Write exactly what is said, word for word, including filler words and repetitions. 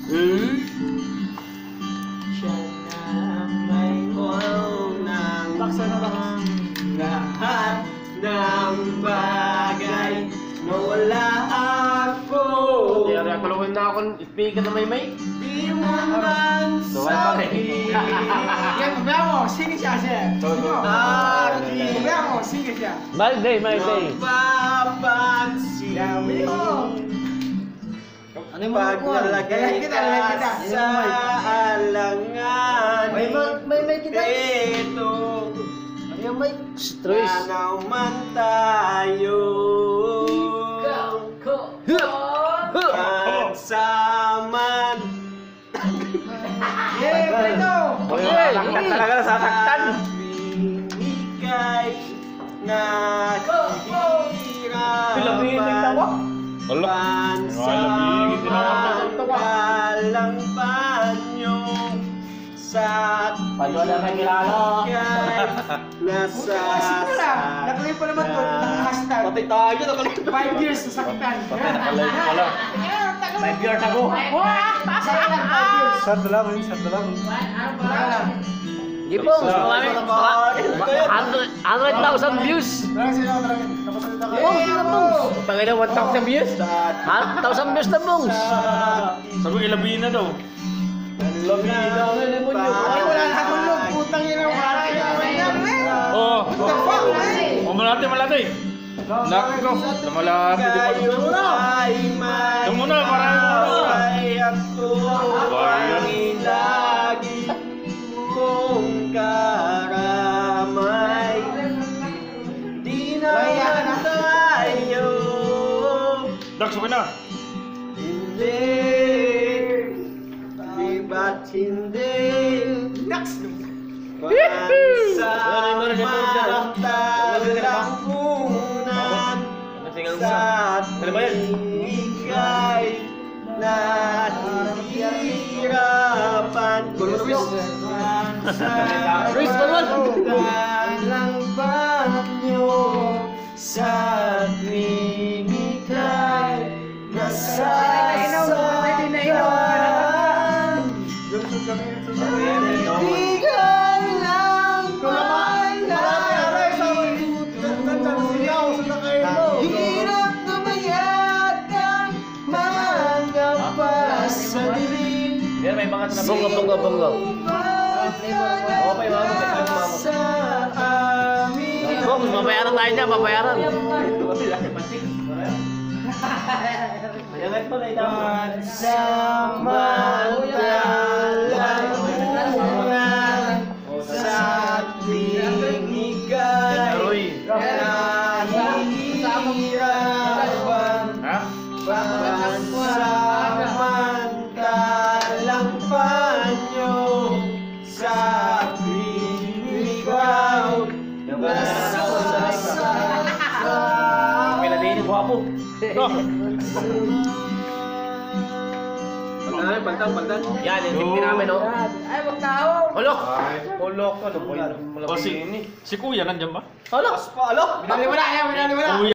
Hmm? Siya na may wow ng Baksa na baksa. lahat ng bagay na wala ako. Kaya tulungan na ako speaker na may mic. Di mo man sabihin. Yan, babaya mo. Sige siya, siya. Aking Babaya mo. Sige siya. Malday, malday. mapapansin. Yan, bili mo. Ano yung paglalagay Kita, ka kita. sa alanganin. May may may kita. Ito, Yung may Stress. nanaw man tayo. Pagsaman. Yeah, Prito. Okay, langkat talaga nasasaktan. Ika'y nahihirapan. Pansamantalang banyo sa Panyo na may kilala. nasa Nakalay pa naman to. Hashtag. Patay tayo, nakalip. Five years sa saktan. May beer na go. Sayang lang, five years. Saan lang yun? Saan lang? Wala lang. Gipong, marami. one hundred thousand views. Parang sila ka talaga. Kapasalita ka. Oh, sila Bungs. Tangay na one thousand views. one thousand views na Bungs. Sabi ko ilabihin na daw. Ay, wala na tulog. Putang ina mo. Oo. What the fuck, man? O malati malati. Laki ko. Malati di ba? Ito muna, parang muna. Bayan. Lagi mong karamay. Di naman tayo. Dax, okay na. Hindi. Di ba't hindi? Next. Pansamantalang punan sa ika'y nahihirapan. Pansamantalang banyo sa tuwing ika'y nasasaktan. Bigyan lang hirap na mayatang mga pasalim. Yan, may mga na bunga, bunga, bunga. Okay, mama. Sa amin. Bungs, mabayaran tayo niya, mabayaran. Pansamantalang bunga sa tuwing ika'y nahihirapan. Pansamantalang panyo sa tuwing ikaw nasasaktan. May ladini, guwapo. Pagtan, pagtan, pagtan. Yan, yung team namin, no? Ay, wag tao. Ulok! Ulok, ano po yun? O si, si Kuya, nandiyan ba? Ulok! Palo! Binaliwala yan, binaliwala.